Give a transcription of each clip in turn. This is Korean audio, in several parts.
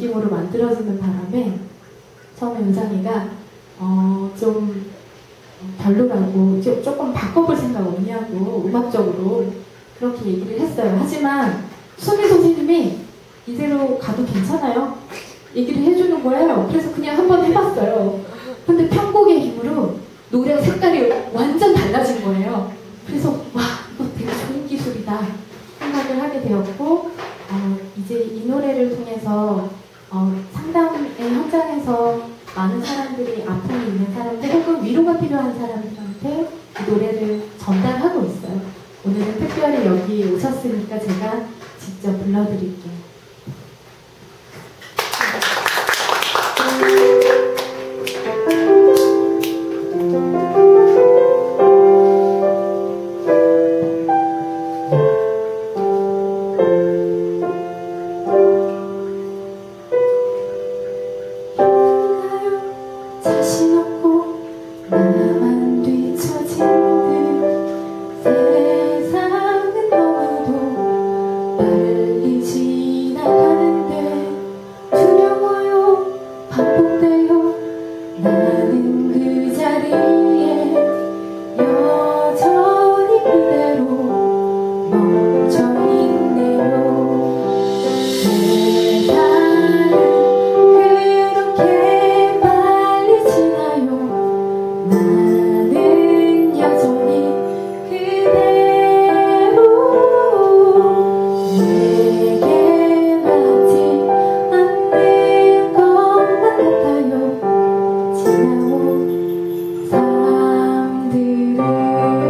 느낌으로 만들어지는 바람에 처음에 은상이가 좀 별로라고 조금 바꿔볼 생각 없냐고 음악적으로 그렇게 얘기를 했어요. 하지만 손희 선생님이 이대로 가도 괜찮아요? 얘기를 해주는 거예요. 그래서 그냥 한번 해봤어요. 근데 편곡의 힘으로 노래 색깔이 완전 달라진 거예요. 그래서 와, 이거 되게 좋은 기술이다 생각을 하게 되었고, 이제 이 노래를 통해서 상담의 현장에서 많은 사람들이 아픔이 있는 사람들 혹은 위로가 필요한 사람들한테 이 노래를 전달하고 있어요. 오늘은 특별히 여기 오셨으니까 제가 직접 불러드릴게요. 자신 없고 나만 뒤처진 듯 세상은 너무도 빨리 지나가는데 두려워요 반복돼요 나는 그 자리에 여전히 그대로 멈춰있네요 세상은 그렇게 빨리 지나요 나는 여전히 그대로 내게 맞지 않는 것만 같아요 지나온 삶들은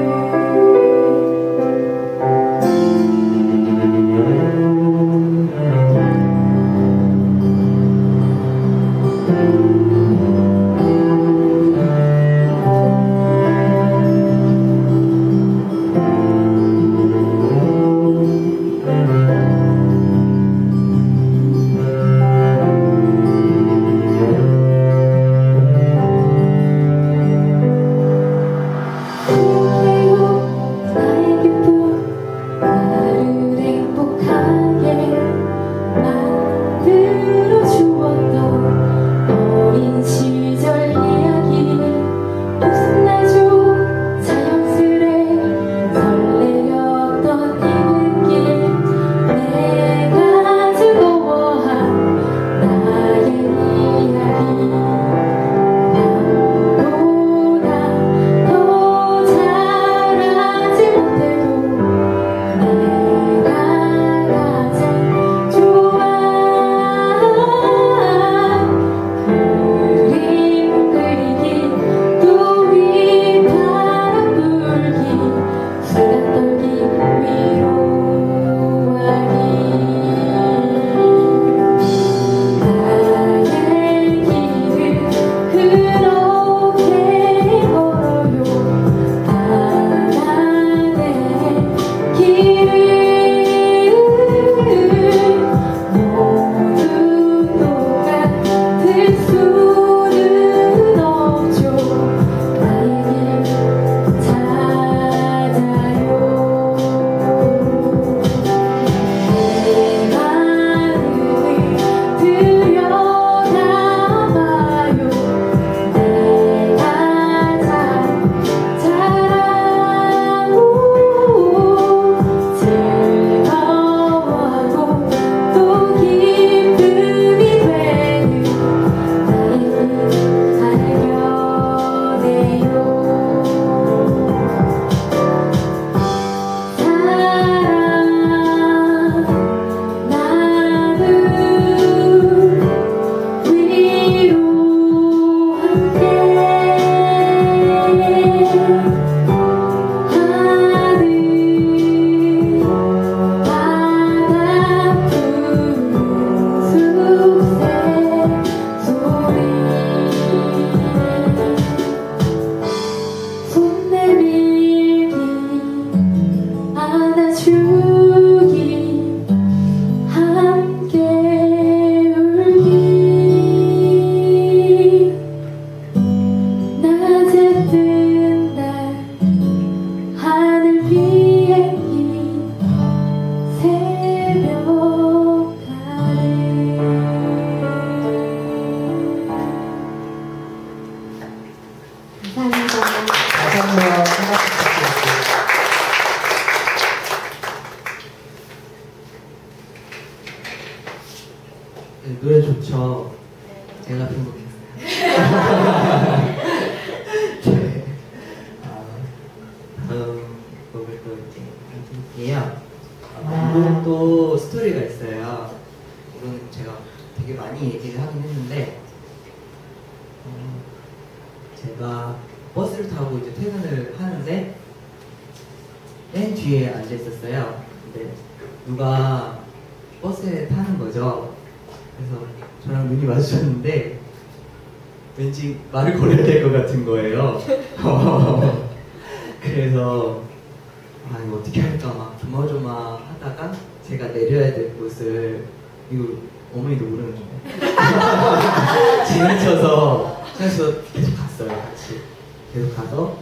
나의 기쁨 나를 행복하게 만들어 주었던 어린 시절 이야기 웃음나죠 자연스레 설레었던 이 느낌 내가 즐거워한 나의 이야기 남보다 더 잘하지 못해도 내가 가장 좋아하는 네, 노래 좋죠. 제가 편곡했어요. 네. 다음 곡을 또 이렇게 해드릴게요. 이것도 스토리가 있어요. 이거는 제가 되게 많이 얘기를 하긴 했는데, 제가 버스를 타고 이제 퇴근을 하는데 맨 뒤에 앉아 있었어요. 근데 누가 버스에 타는 거죠. 그래서 저랑 눈이 마주쳤는데 왠지 말을 걸어야 될 것 같은 거예요. 그래서 이거 어떻게 할까 막 조마조마하다가 제가 내려야 될 곳을, 이거 어머니도 모르는 건데 지나쳐서 계속 갔어요. 같이 계속 가서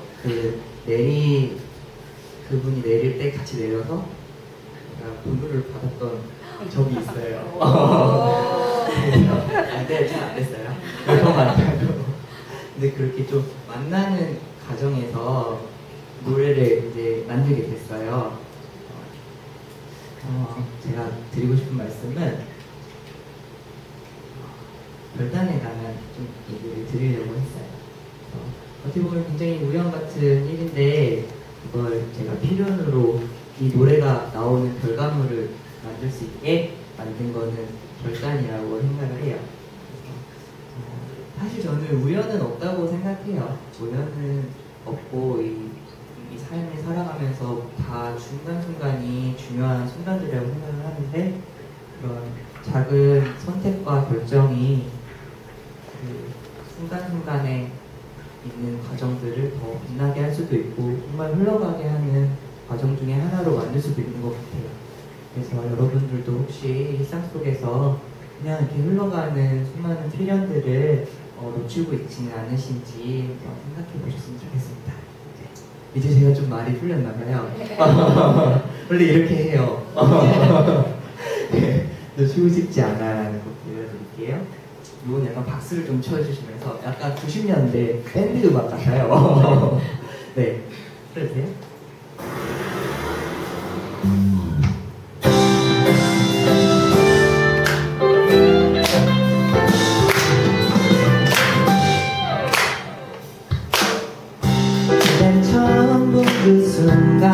그분이 내릴 때 같이 내려서 제가 bonus를 받았던 적이 있어요. 근데 잘 안 됐어요. 몇 번 만나고. 근데 그렇게 좀 만나는 과정에서 노래를 이제 만들게 됐어요. 제가 드리고 싶은 말씀은 별단에 관한 좀 얘기를 드리려고 했어요. 어떻게 보면 굉장히 우연 같은 일인데 이걸 제가 필연으로 이 노래가 나오는 결과물을 만들 수 있게 만든 거는 별단이라고 생각을 해요. 사실 저는 우연은 없다고 생각해요. 우연은 없고 이 삶을 살아가면서 다 중간중간이 중요한 순간들이라고 생각을 하는데, 그런 작은 선택과 결정이 그 순간순간에 있는 과정들을 더 빛나게 할 수도 있고 정말 흘러가게 하는 과정 중에 하나로 만들 수도 있는 것 같아요. 그래서 여러분들도 혹시 일상 속에서 그냥 이렇게 흘러가는 수많은 필연들을 놓치고 있지는 않으신지 생각해 보셨으면 좋겠습니다. 이제 제가 좀 말이 풀렸나봐요. 원래 이렇게 해요. 네, 놓치고 싶지 않아라는 곡 들려드릴게요. 이건 약간 박수를 좀 쳐주시면서 약간 90년대 밴드 음악 같아요. 네, 들려주세요. 그댄 처음 본 그 순간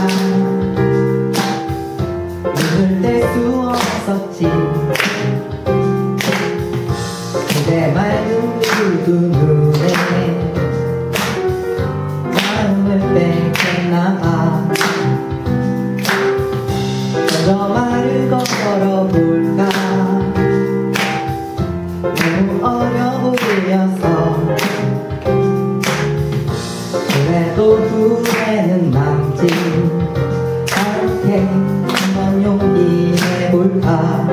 눈을 뗄 수 없었지. 그대 맑은 그 눈에 마음을 뺏겼나봐. 먼저 말을 걸어볼까 너무 어려 보여서. 그래도 후회는 남지 않게 한번 용기내볼까.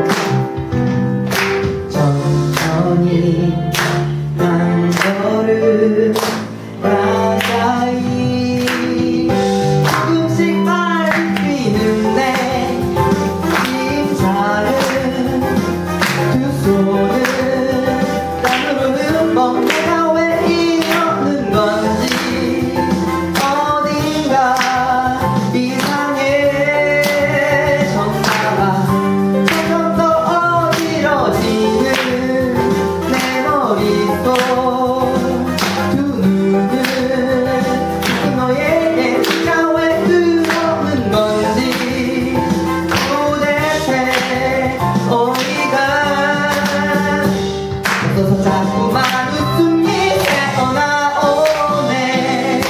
천천히 한 걸음 가까이 조금씩 빨리 뛰는 내 심장은 두 손을 땀으로 흠뻑. 내가 왜 이러는 건지 어딘가 이상해. 정말 점점 더 어지러지는 내 머릿속 두 눈은 너에게 내가 왜 그러는 건지 도대체 어디가. 없어서 자꾸만 웃음이 새어나오네.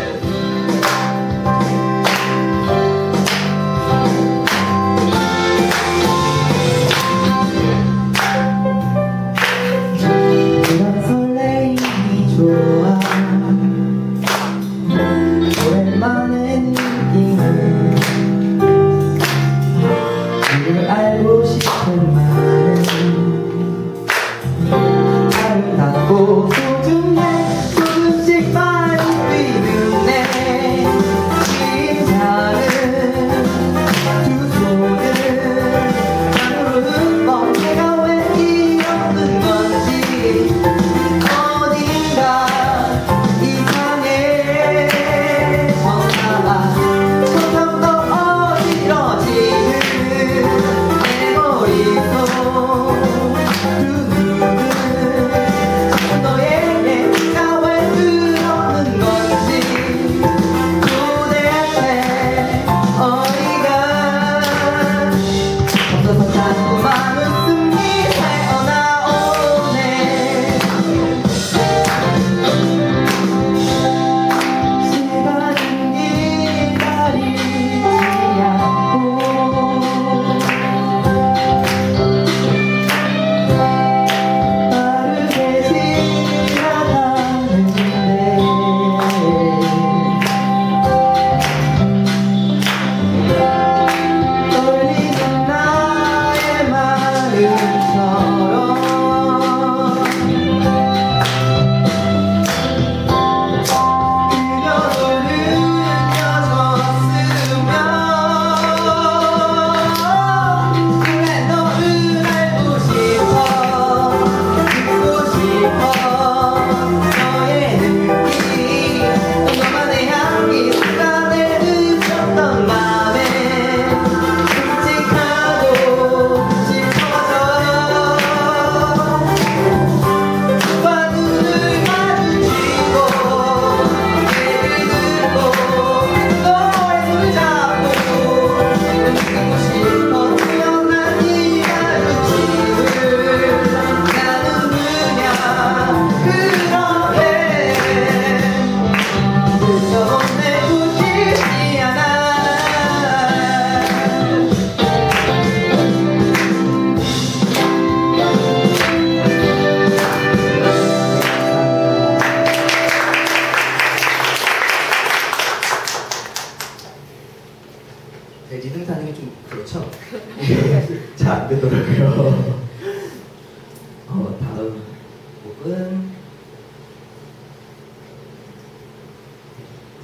이런 설레임이 좋아. 오랜만에 느끼는 이를 알고 싶은 마음. 아름답고 소중해. 조금씩 빨리 뛰는 내 심장은 두 손을 안으로 흠뻑. 내가 왜 이러는 건지 어딘가 이상해. 정말 점점 더 어지러지는 내 머릿속 두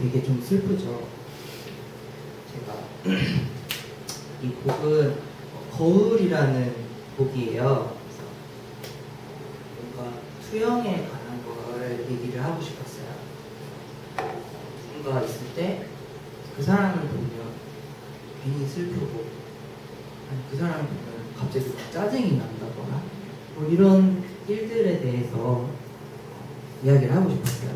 되게 좀 슬프죠. 제가 이 곡은 거울이라는 곡이에요. 그래서 뭔가 투영에 관한 걸 얘기를 하고 싶었어요. 누군가 있을 때 그 사람을 보면 괜히 슬프고, 아니 그 사람을 보면 갑자기 짜증이 난다거나 뭐 이런 일들에 대해서 이야기를 하고 싶었어요.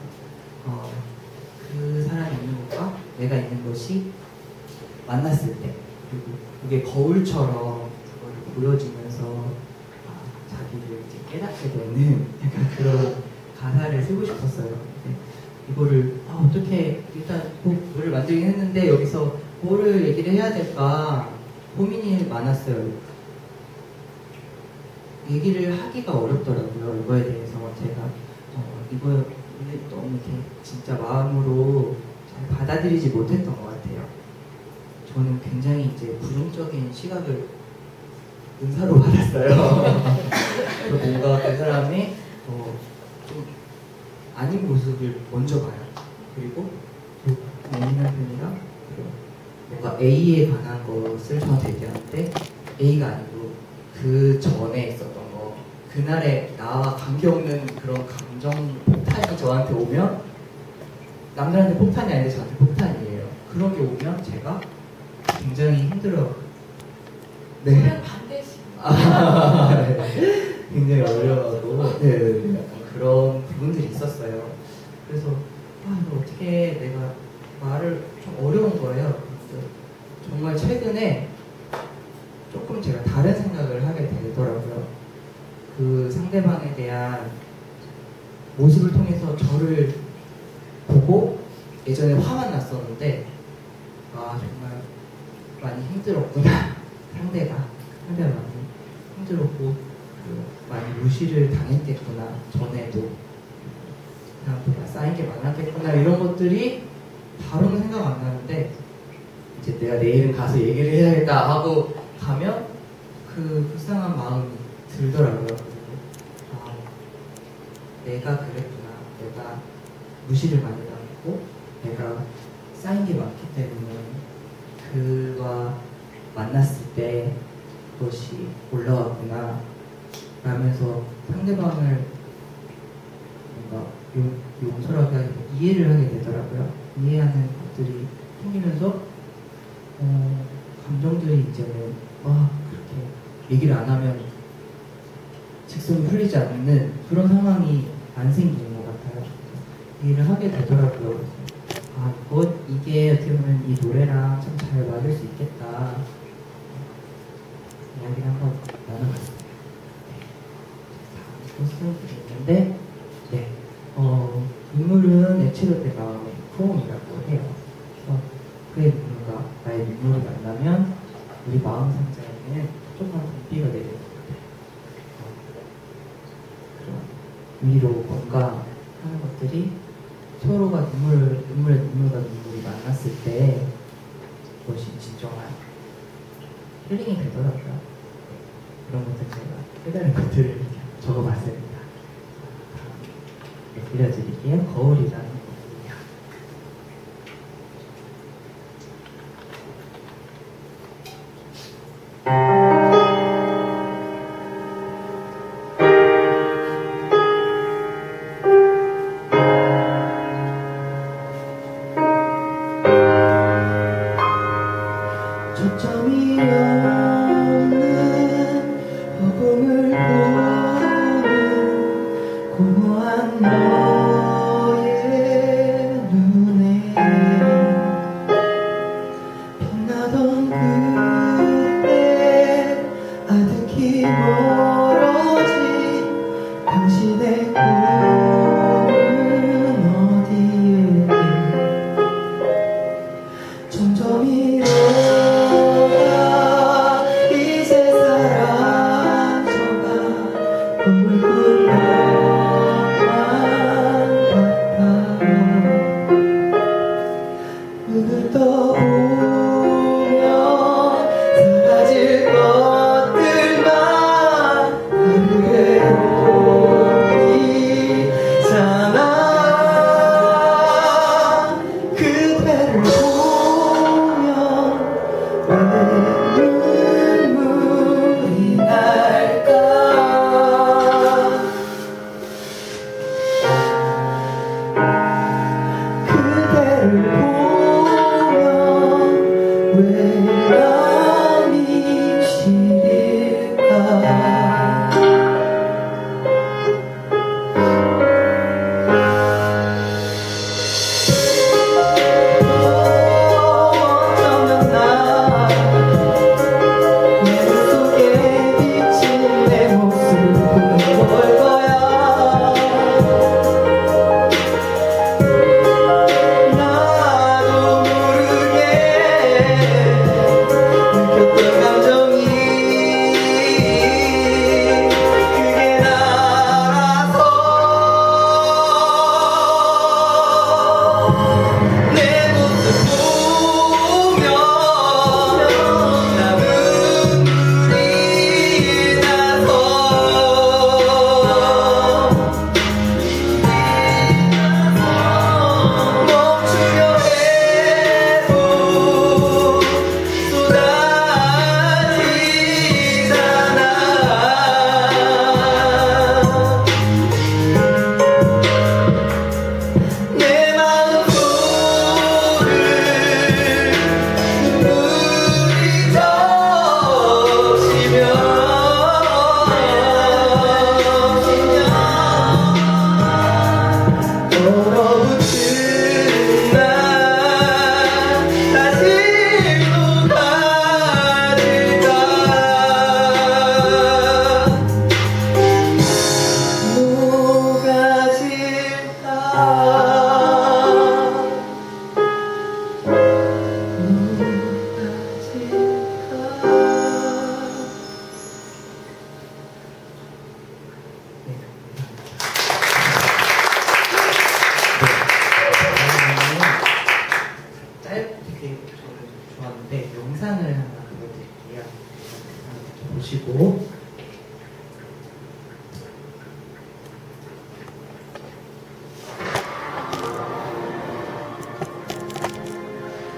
그 사람이 있는 것과 내가 있는 것이 만났을 때, 그리고 그게 거울처럼 그걸 보여주면서 자기를 이제 깨닫게 되는 약간 그런 가사를 쓰고 싶었어요. 근데 이거를 어떻게 일단 곡을 만들긴 했는데 여기서 뭐를 얘기를 해야 될까 고민이 많았어요. 얘기를 하기가 어렵더라고요. 이거에 대해서 제가 이거를 너무 이렇게 진짜 마음으로 잘 받아들이지 못했던 것 같아요. 저는 굉장히 이제 부정적인 시각을 은사로 받았어요. 뭔가 그 사람의 좀 아닌 모습을 먼저 봐요. 그리고 예민한 편이라 뭔가 A에 관한 것을 저한테 얘기하는데 A가 아니고 그 전에 있었던 거, 그날의 나와 관계없는 그런 감정 폭탄이 저한테 오면, 남들한테 폭탄이 아닌데 저한테 폭탄이에요. 그런 게 오면 제가 굉장히 힘들어요. 네. 반대식. 네. 굉장히 어려워하고, 네. 약간 그런 부분들이 있었어요. 그래서 이거 어떻게 내가 말을 좀 어려운 거예요. 정말 최근에 조금 제가 다른 생각을 하게 되더라고요. 그 상대방에 대한 모습을 통해서 저를 보고 예전에 화만 났었는데 정말 많이 힘들었구나. 상대가 많이 힘들었고 많이 무시를 당했겠구나. 전에도 생각보다 쌓인 게 많았겠구나. 이런 것들이 바로는 생각 안 나는데 이제 내가 내일은 가서 얘기를 해야겠다 하고 가면 그 불쌍한 마음이 들더라고요. 내가 그랬구나. 내가 무시를 많이 당했고 내가 쌓인 게 많기 때문에 그와 만났을 때 그것이 올라왔구나 라면서 상대방을 뭔가 용서하게 하고 이해를 하게 되더라고요. 이해하는 것들이 생기면서 감정들이 이제는 그렇게 얘기를 안 하면 직성이 풀리지 않는 그런 상황이 안 생기는 것 같아요. 이해를 하게 되더라고요. 이게 어떻게 보면 이 노래랑 참 잘 맞을 수 있겠다. 이야기를 한번 나눠봤습니다. 다음 소스도 있는데, 눈물은 액체로 된 마음의 포옹이라고 해요. 그래서 그의 눈물과 나의 눈물이 만나면 우리 마음 상자에는 조금만 봄비가 내리는 것 같아요. 그런 위로 건강하는 것들이 서로가 눈물과 눈물이 만났을 때 그것이 진정한 힐링이 되더라고요. 그런 것들 제가 깨달은 것들을 적어봤습니다. 들려드릴게요. 거울이라는 곡입니다. 초점이 없는 허공을 보는 공허한 너의 눈에 빛나던 그때 아득히 멀어진 당신의 꿈은 어디에 점점 잃어가 이제 사라져가 꿈을 꾼 눈을 떠보며 사라질 것들만 나를 괴롭히잖아.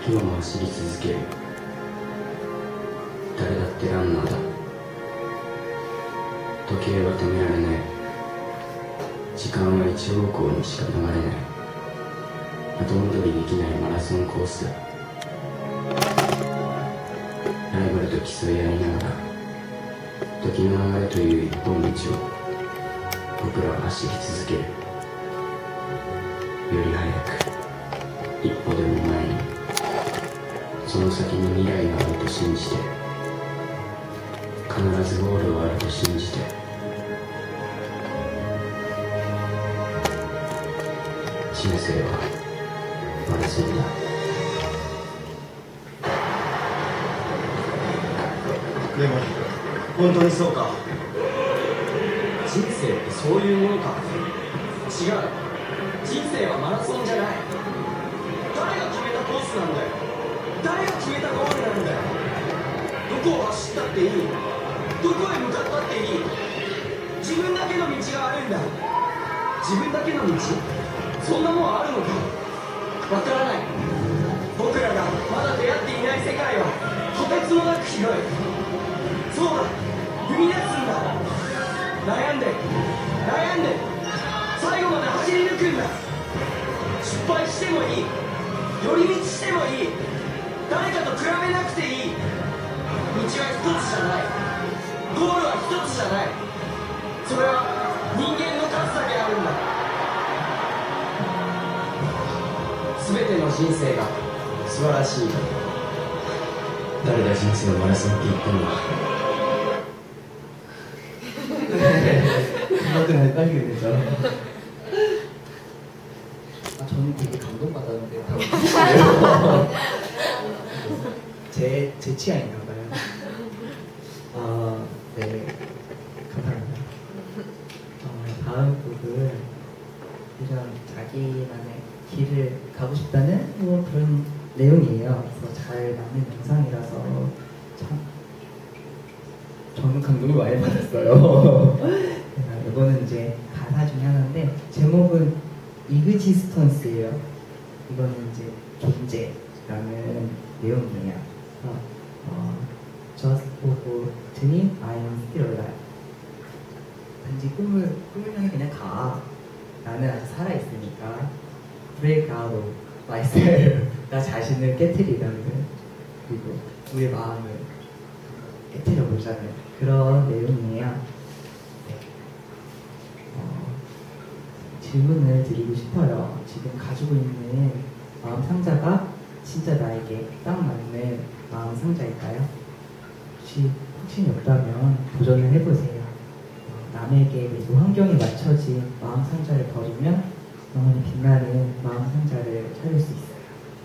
今も走り続ける。誰だってランナーだ。時計は止められない。時間は一方向にしか流れない。後戻りできないマラソンコースだ。ライバルと競い合いながら時の流れという一本道を僕らは走り続ける。より早く一歩でも前に、その先に未来があると信じて、必ずゴールはあると信じて。人生はマラソンだ。 でも本当にそうか。人生ってそういうものか。違う。人生はマラソンじゃない。誰が決めたコースなんだよ。誰が決めたゴールなんだよ。どこを走ったっていい。どこへ向かったっていい。自分だけの道があるんだ。自分だけの道、そんなもんあるのか。わからない。僕らがまだ出会っていない世界はとてつもなく広い。そうだ、踏み出すんだ。悩んで悩んで最後まで走り抜くんだ。失敗してもいい、寄り道してもいい、誰かと比べなくていい。道は一つじゃない。ゴールは一つじゃない。それは人間の数だけあるんだ。全ての人生が素晴らしい。 誰が人生のマラソンって言ったんだ。 음악을 헷갈리게 되죠. 저는 되게 감동받았는데 제 취향인가 봐요. 네, 감사합니다. 다음 곡은 이런 자기만의 길을 가고 싶다는 뭐 그런 내용이에요. 그래서 잘 맞는 영상이라서 참 저는 감동을 많이 받았어요. 이거는 이제 가사 중에 하나인데 제목은 이그지스턴스예요. 이거는 이제 존재라는 내용이에요. Just for dream, I am still alive. 단지 꿈을 향해 그냥 가. 나는 아직 살아있으니까. Break out of myself. 나 자신을 깨트리라는, 그리고 우리의 마음을 깨트려보자는 그런 내용이에요. 질문을 드리고 싶어요. 지금 가지고 있는 마음 상자가 진짜 나에게 딱 맞는 마음 상자일까요? 혹시 확신이 없다면 도전을 해보세요. 남에게 그리고 환경에 맞춰진 마음 상자를 버리면 영원히 빛나는 마음 상자를 찾을 수 있어요.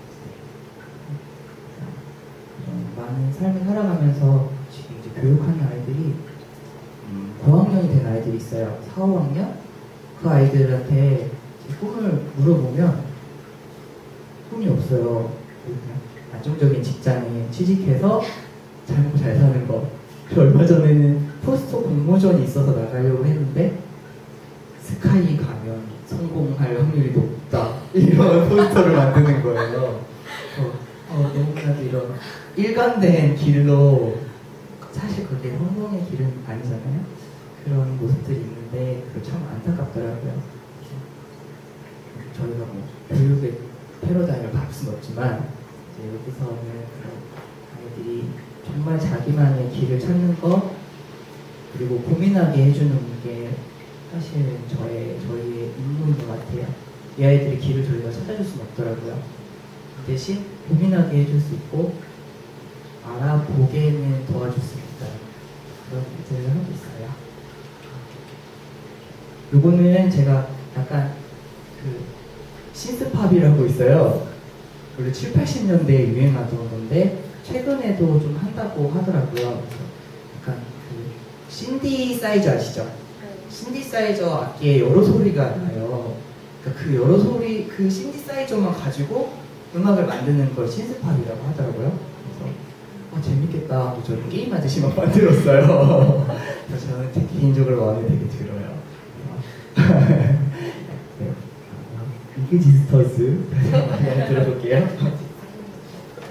많은 삶을 살아가면서 지금 이제 교육하는 아이들이 고학년이 된 아이들이 있어요. 4, 5학년? 그 아이들한테 꿈을 물어보면 꿈이 없어요. 그냥 안정적인 직장에 취직해서 잘 먹고 잘 사는 거. 얼마 전에는 포스터 공모전이 있어서 나가려고 했는데 스카이 가면 성공할 확률이 높다. 이런 포스터를 만드는 거예요. 너무나도 이런 일관된 길로, 사실 그게 성공의 길은 아니잖아요. 그런 모습들이 있는데 참 안타깝더라고요. 저희가 뭐 교육의 패러다임을 바꿀 수는 없지만 이제 여기서는 아이들이 정말 자기만의 길을 찾는 것, 그리고 고민하게 해주는 게 사실 저희의 임무인 것 같아요. 이 아이들의 길을 저희가 찾아줄 수는 없더라고요. 대신 고민하게 해줄 수 있고 알아보게는 도와줄 수 있다. 그런 일들을 하고 있어요. 요거는 제가 약간 그 신스팝이라고 있어요. 원래 7, 80년대에 유행하던 건데 최근에도 좀 한다고 하더라고요. 그래서 약간 그 신디사이저 아시죠? 신디사이저 악기에 여러 소리가 나요. 그러니까 그 여러 소리, 그 신디사이저만 가지고 음악을 만드는 걸 신스팝이라고 하더라고요. 그래서 재밌겠다. 저는 게임하듯이 막 만들었어요. 그래서 저는 개인적으로 마음에 되게 들어요. 이그지스턴스 한번 들어볼게요.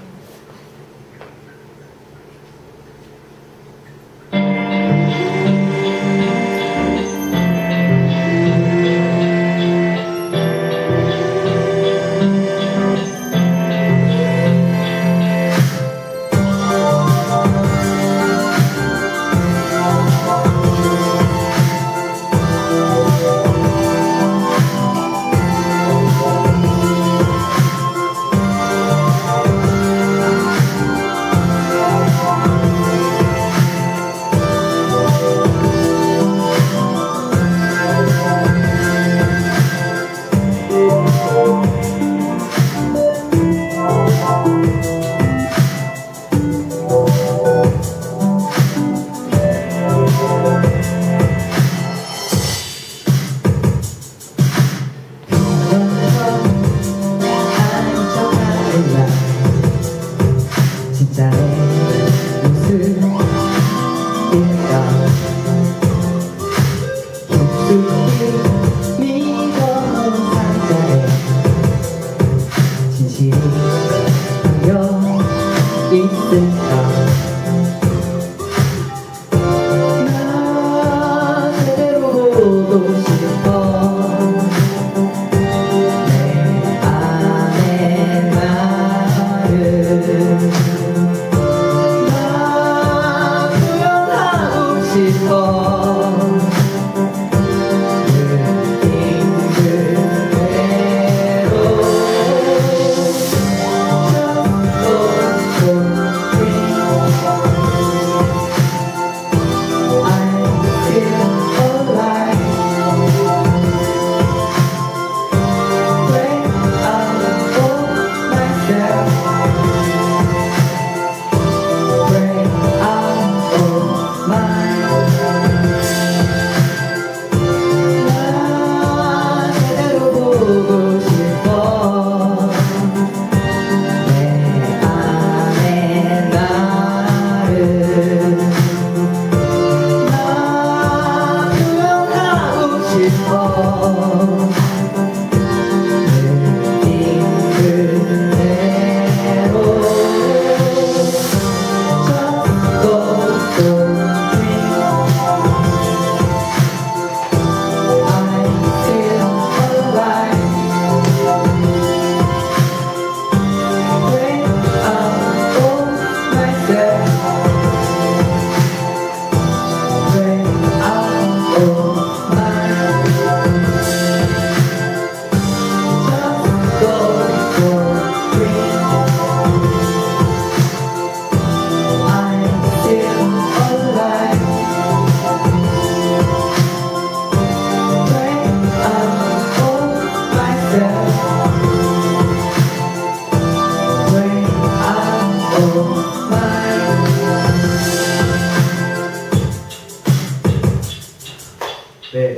네.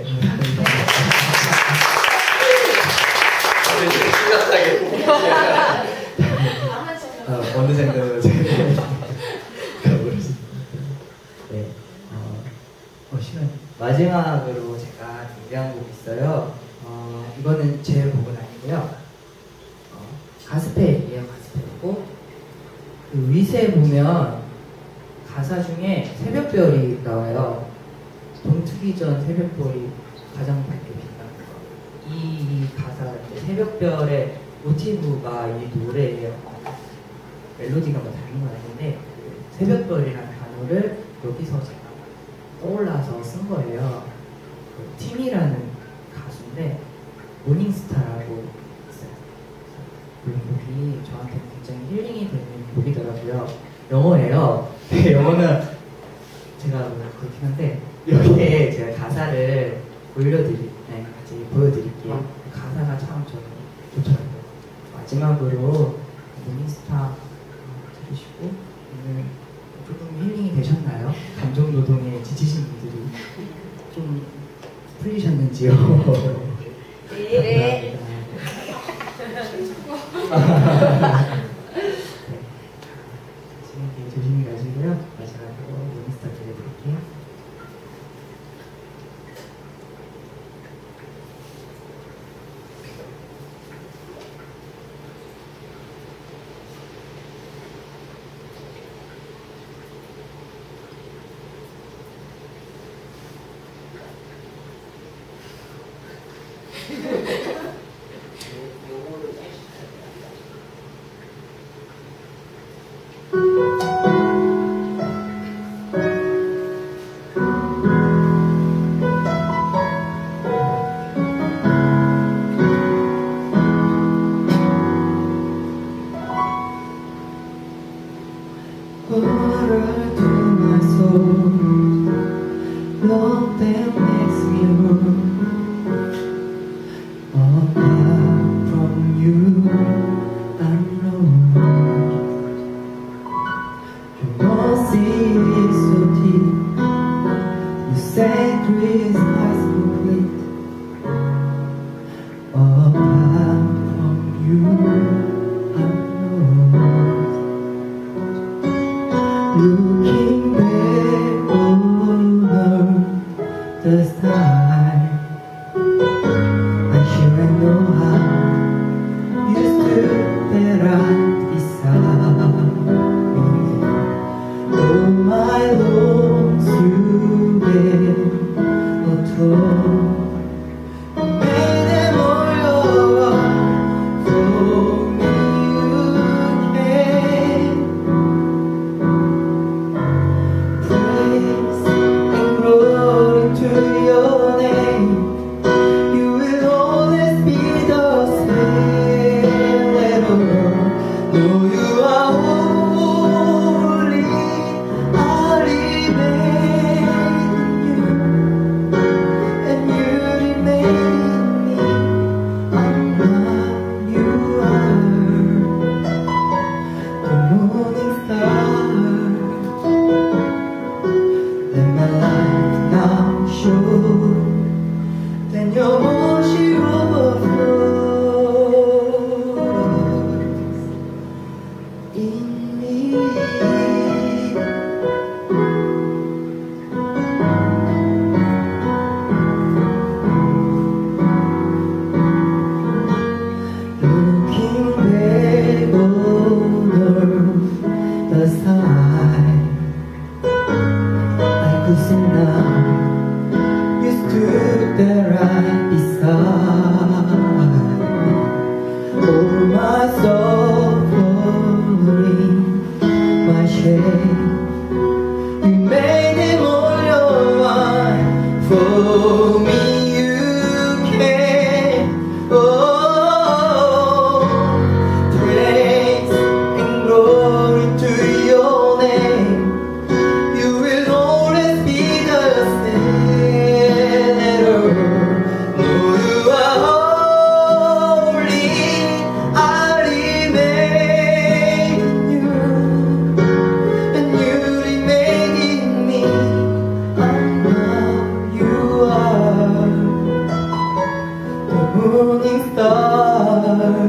어느 정도 네. 시간 마지막으로 제가 준비한 곡이 있어요. 이거는 제 곡은 아니고요. 가스펠이에요. 가스펠이고 그 위세 보면 가사 중에 새벽별이 나와요. 동트기 전 새벽별이 가장 밝게 빛나는 거. 이 가사 새벽별의 모티브가 이 노래예요. 멜로디가 뭐 다른 건 아닌데 그 새벽별이라는 단어를 여기서 제가 떠올라서 쓴 거예요. 그 팀이라는 가수인데 모닝스타라고 있어요. 이 곡이 저한테 굉장히 힐링이 되는 곡이더라고요. 영어예요. 영어는 제가 그렇긴 한데 여기에 제가 가사를 같이 보여드릴게요. 가사가 참 저는 좋더라고요. 마지막으로 모닝스타 들으시고 오늘 조금 힐링이 되셨나요? 감정 노동에 지치신 분들이 좀 풀리셨는지요? 네. 지금 조심히 가시고요. 마지막으로 모닝스타 들려드릴게요. Water to my soul, love that makes me whole. Apart from you, I'm lost. Your mercy is so deep, your sacrifice complete. Apart from you, I'm lost. Looking back over the sky, I sure I know how you stood there right beside me. Oh my Lord, you've been a throne. Made them all your own. For me you came. Praise and glory to your name. You will always be the same. Let all know you are holy. I remain in you, and you remain in me. I'm what you are, the morning star. Let my life now show, then your mercy overflows in me. Looking back over the side, I could see now you stood there right beside me. Oh, my suffering, my shame, you made them all your own. For me you came. Oh, praise and glory to your name. You will always be the same. Let all start.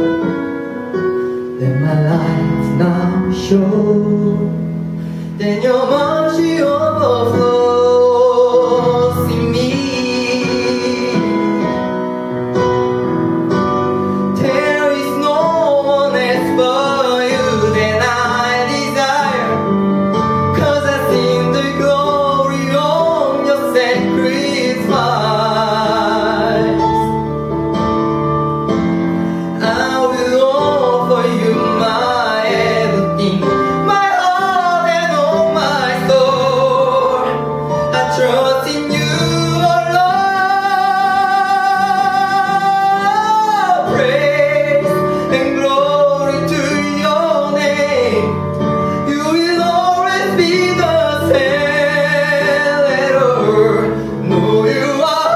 Let my life now show. Then your mercy overflows in me. There is no one else but you that I desire, 'cause I seen the glory on your sacrifice. I will offer you my everything, my heart and all my soul. I trust in you, oh Lord. Praise and glory to your name. You will always be the center. No, you are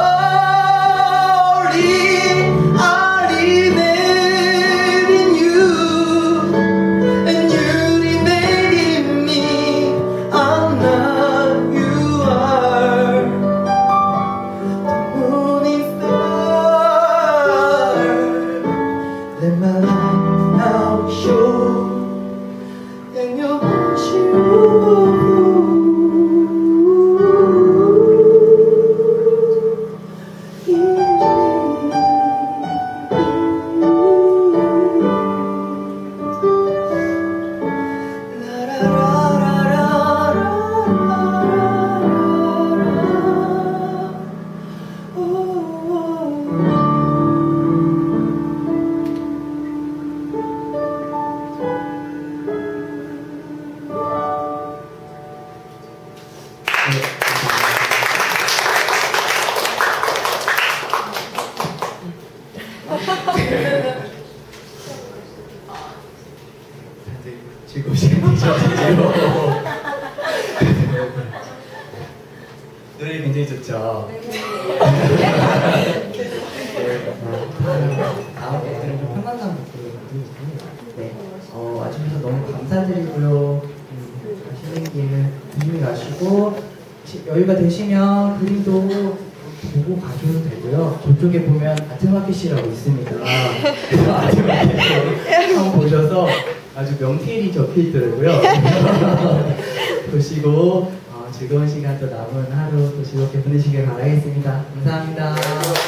holy. I remain in you, and you remain in me. I'm not, you are. The morning star. Let my life now show. And your worship overflows in me. La la la la la la. Oh. 다들 즐거운 시간 되셨는지요? 노래 굉장히 좋죠? 다음 곡들은 좀 편안한 곡들이거든요. 네, 와주셔서 너무 감사드리고요. 가시는 길 조심히 가시고, 여유가 되시면 그림도 보고 가셔도 되고요. 저쪽에 보면 아트마켓이라고 있습니다. 그래서 아트마켓 한번 보셔서 아주 명필이 적혀 있더라고요. 보시고 즐거운 시간 또 남은 하루 또 즐겁게 보내시길 바라겠습니다. 감사합니다.